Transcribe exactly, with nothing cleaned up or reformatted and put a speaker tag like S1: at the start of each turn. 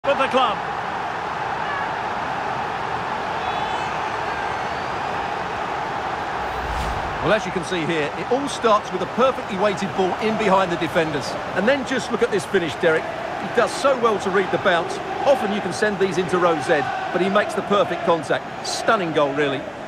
S1: with the club.
S2: Well, as you can see here, it all starts with a perfectly weighted ball in behind the defenders. And then just look at this finish, Derek. He does so well to read the bounce. Often you can send these into row Z, but he makes the perfect contact. Stunning goal, really.